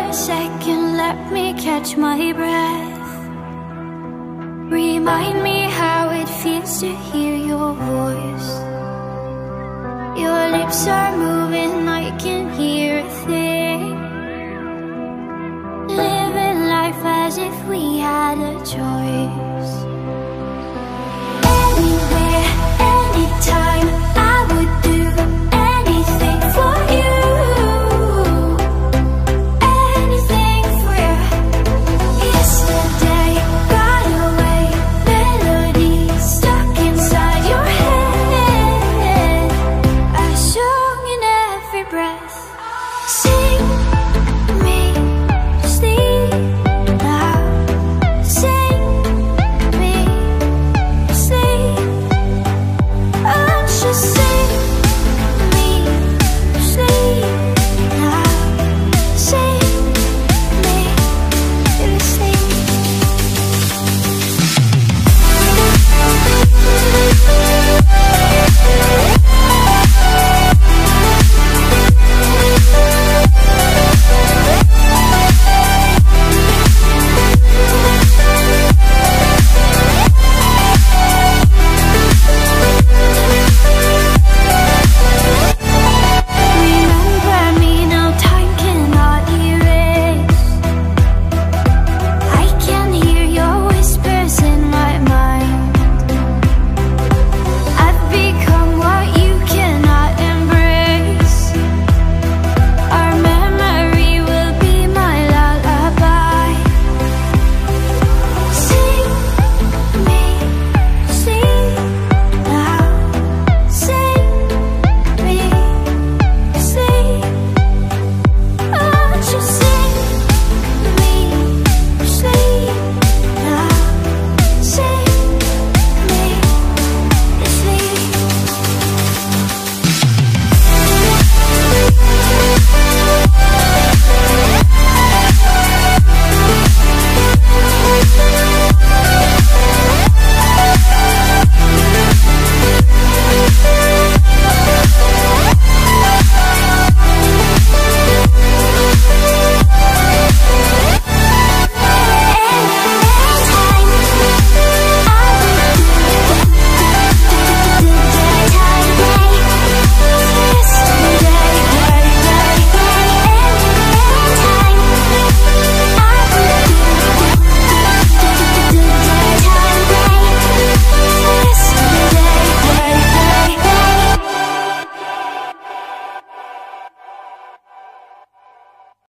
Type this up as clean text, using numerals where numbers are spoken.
a second, let me catch my breath. Remind me how it feels to hear your voice. Your lips are moving, I can hear a thing. Living life as if we had a choice.